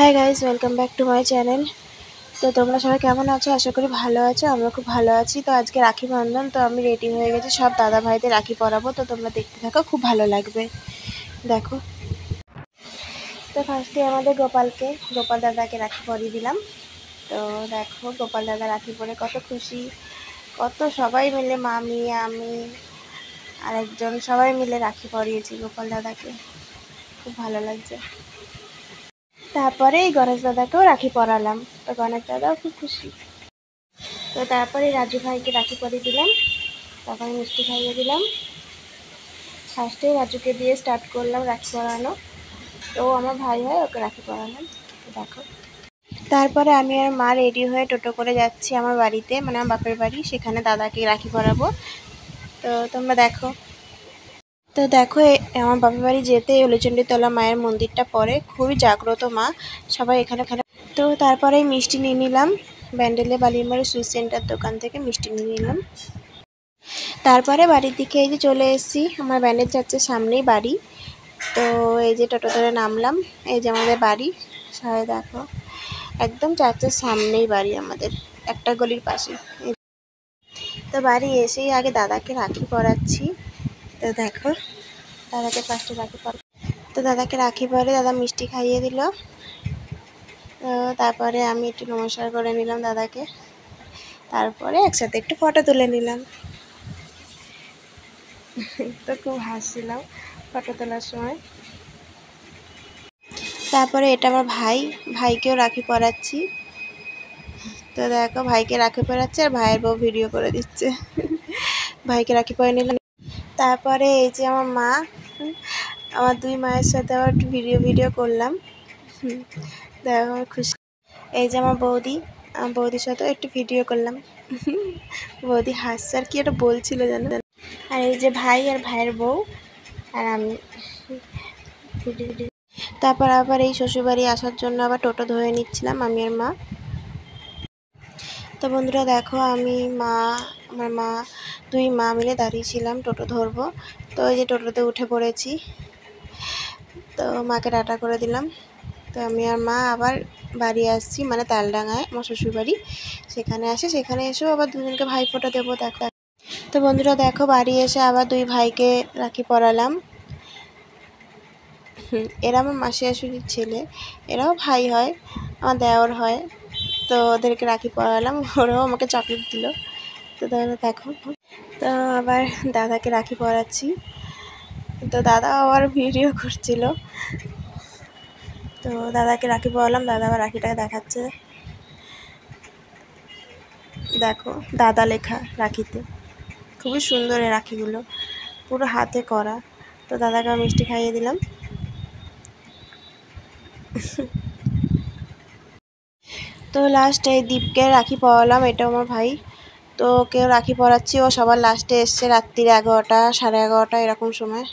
High guys, welcome back to my channel. তো তোমরা সবাই কেমন আছো? আশা করি ভালো আছো। আমরা খুব ভালো আছি। তো আজকে রাখি বন্ধন, তো আমি রেডি হয়ে গেছি, সব দাদা ভাইদের রাখি পরাবো। তো তোমরা দেখতে থাকো, খুব ভালো লাগবে। দেখো, তো ফার্স্টে আমাদের গোপাল দাদাকে রাখি পরিয়ে দিলাম। তো দেখো, গোপাল দাদা রাখি পরে কত খুশি, কত সবাই মিলে, মামি, আমি আর একজন, সবাই মিলে রাখি পরিয়েছি গোপাল দাদাকে। খুব ভালো লাগছে। তারপরে এই গণেশ দাদাকেও রাখি পরালাম। তো গণেশ দাদাও খুব খুশি। তো তারপরে রাজু ভাইকে রাখি পরিয়ে দিলাম, তারপরে মিষ্টি খাইয়ে দিলাম। ফার্স্টে রাজুকে দিয়ে স্টার্ট করলাম রাখি পরানো। তো আমার ভাই হয়, ওকে রাখি পরালাম। দেখো, তারপরে আমি আর মা রেডি হয়ে টোটো করে যাচ্ছি আমার বাড়িতে, মানে আমার বাপের বাড়ি, সেখানে দাদাকে রাখি পরাবো। তো তোমরা দেখো। তো দেখো, আমার বাপের বাড়ি যেতে হলচণ্ডীতলা মায়ের মন্দিরটা পড়ে, খুবই জাগ্রত মা, সবাই এখানে। তো তারপরে মিষ্টি নিয়ে নিলাম, ব্যান্ডেলে বালিমারি সুইট সেন্টার দোকান থেকে মিষ্টি নিয়ে নিলাম। তারপরে বাড়ির দিকে এই যে চলে এসেছি, আমার ব্যান্ডেল চার্চের সামনেই বাড়ি। তো এই যে টোটো ধরে নামলাম, এই যে আমাদের বাড়ি। সবাই দেখো, একদম চার্চের সামনেই বাড়ি আমাদের, একটা গলির পাশে। তো বাড়ি এসেই আগে দাদাকে রাখি পরাচ্ছি। তো দেখো, দাদাকে ফার্স্টে রাখি তো দাদাকে রাখি পরে দাদা মিষ্টি খাইয়ে দিল। তারপরে আমি একটু নমস্কার করে নিলাম দাদাকে। তারপরে একসাথে একটু ফটো তুলে নিলাম। তো খুব হাসছিলাম ফটো তোলার সময়। তারপরে এটা আমার ভাইকেও রাখি পরাচ্ছি। তো দেখো, ভাইকে রাখি পরাচ্ছে আর ভাইয়ের বউ ভিডিও করে দিচ্ছে। ভাইকে রাখি পরে নিলাম। তারপরে এই যে আমার মা, আমার দুই মায়ের সাথে আবার ভিডিও করলাম। দেখো খুশি। এই যে আমার বৌদির সাথেও একটু ভিডিও করলাম। বৌদি হাসছে আর কি একটা বলছিল জানো। আর এই যে ভাই আর ভাইয়ের বউ আর আমি। তারপর আবার এই শ্বশুরবাড়ি আসার জন্য আবার টোটো ধরে নিচ্ছিলাম আমি আর মা। তো বন্ধুরা দেখো, আমার মা, দুই মা মিলে দাঁড়িয়েছিলাম টোটো ধরবো। তো এই যে টোটোতে উঠে পড়েছি। তো মাকে টাটা করে দিলাম। তো আমি আর মা আবার বাড়ি আসছি, মানে তালডাঙায় আমার শ্বশুরবাড়ি, সেখানে এসেও আবার দুজনকে ভাই ফোঁটা দেবো। দেখো, তো বন্ধুরা দেখো, বাড়ি এসে আবার দুই ভাইকে রাখি পরালাম। এরা আমার মাসি শাশুড়ির ছেলে, এরাও ভাই হয়, আমার দেওর হয়। তো ওদেরকে রাখি পরালাম, ওরাও আমাকে চকলেট দিল। তো দেখো, তো আবার দাদাকে রাখি পরাচ্ছি। তো দাদা আবার ভিডিও করছিল। তো দাদাকে রাখি পরালাম, দাদা আবার রাখিটাকে দেখাচ্ছে। দেখো, দাদা লেখা রাখিতে, খুবই সুন্দর এই রাখিগুলো, পুরো হাতে করা। তো দাদাকে মিষ্টি খাইয়ে দিলাম। তো লাস্ট এই দীপকে রাখি পরালাম, এটাও আমার ভাই। তো ওকেও রাখি পরাচ্ছি, ও সবার লাস্টে এসছে রাত্রির 11টা, 11:30 এরকম সময়।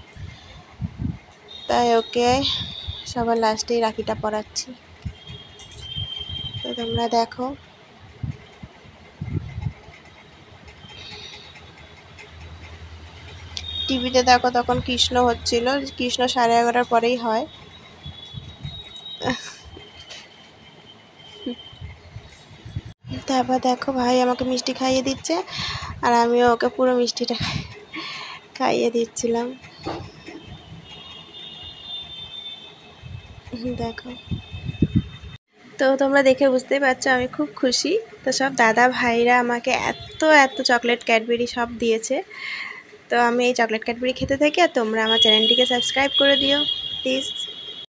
তাই ওকে সবার লাস্টেই রাখিটা পরাচ্ছি। তো তোমরা দেখো, টিভিতে দেখো তখন কৃষ্ণ হচ্ছিল, কৃষ্ণ 11:30 পরেই হয়। তারপর দেখো, ভাই আমাকে মিষ্টি খাইয়ে দিচ্ছে আর আমিও ওকে পুরো মিষ্টিটা খাইয়ে দিচ্ছিলাম। দেখো, তো তোমরা দেখে বুঝতেই পারছো আমি খুব খুশি। তো সব দাদা ভাইরা আমাকে এত চকলেট, ক্যাডবেরি সব দিয়েছে। তো আমি এই চকলেট ক্যাডবেরি খেতে থাকি, আর তোমরা আমার চ্যানেলটিকে সাবস্ক্রাইব করে দিও প্লিজ।